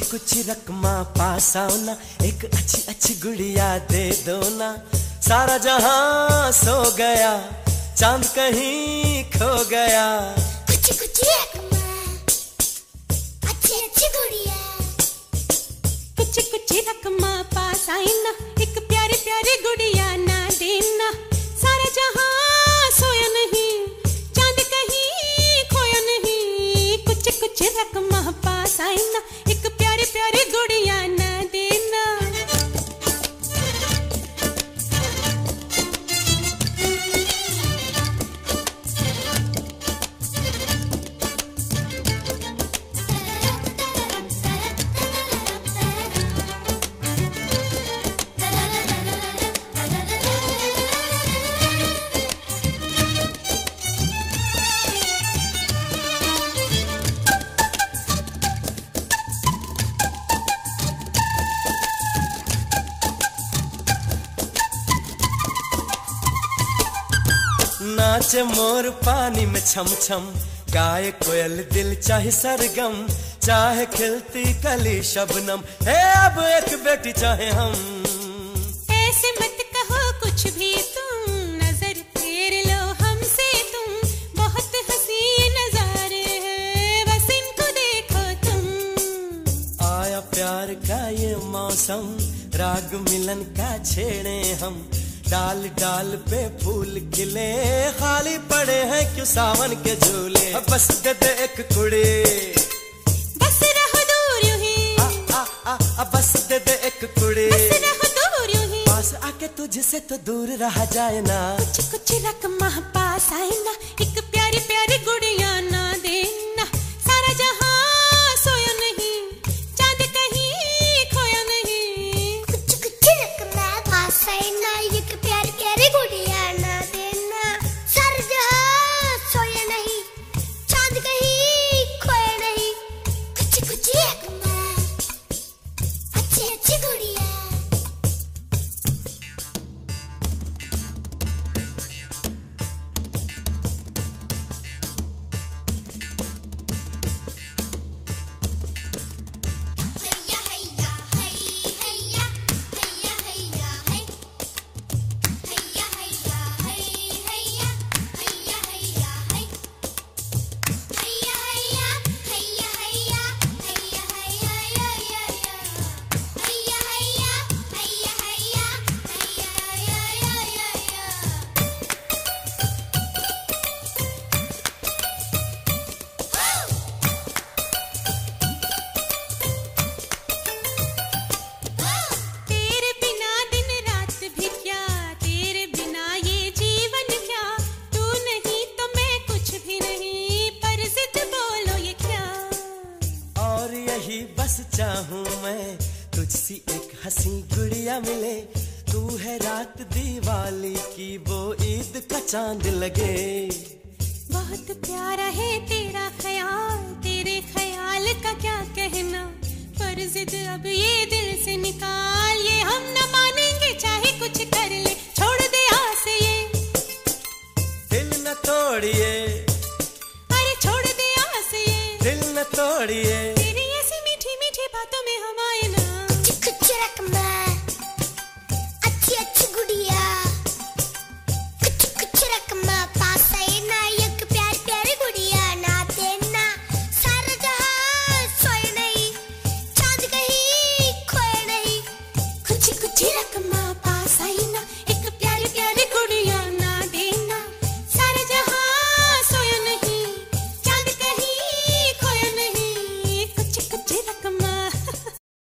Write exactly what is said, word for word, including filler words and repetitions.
कुछ रकमा पास आओ ना, एक अच्छी अच्छी गुड़िया दे दो ना। सारा जहां सो गया, चांद कहीं खो गया। कुछ कुछ रकमा, अच्छी अच्छी गुड़िया। कुछ कुछ रकमा पास आई ना, एक प्यारी प्यारी गुड़िया ना देना। सारा जहां सोया नहीं, चांद कहीं खोया नहीं। कुछ कुछ रकमा पास आई ना, एक प्यारी प्यारी गुड़िया ना देना। नाचे मोर पानी में छम छम, गाए कोयल दिल चाहे सरगम। चाहे खिलती कली शबनम, है अब एक बेटी चाहे हम। ऐसे मत कहो कुछ भी तुम, नजर फेर लो हमसे तुम। बहुत हंसी नजारे हैं, बस इनको देखो तुम। आया प्यार का ये मौसम, राग मिलन का छेड़े हम। डाल डाल पे फूल खिले, खाली पड़े हैं क्यों सावन के झूले। बस दे दे एक कुड़ी, बस रहो दूर यूं ही। आ, आ, आ, आ, बस दे दे एक कुड़ी, बस रहो दूर यूं ही। पास आके तुझसे तो दूर रहा जाए ना। कुछ कुछ रकमा पास आए ना, एक प्यारी प्यारी गुड़िया ना देना। सारा जहां सोया नहीं, चांद कहीं खोया नहीं। कुछ कुछ रकमा पास आई ना, एक प्यारी प्यारी गुड़िया ना देना। सारा जहां सोया नहीं, चांद कहीं खोया नहीं। कुछ कुछ रकमा, अच्छी अच्छी गुड़िया। बस चाहूं मैं तुझसी एक हंसी गुड़िया मिले। तू है रात दिवाली की, वो ईद का चांद लगे। बहुत प्यारा है तेरा ख्याल, तेरे ख्याल का क्या कहना। पर जिद अब ये दिल से निकाल, ये हम न मानेंगे चाहे कुछ कर ले। छोड़ दे आस ये, दिल न तोड़िए। अरे छोड़ दे आस ये, दिल न तोड़िए। तेरी ऐसी मीठी मीठी बातों में हमारा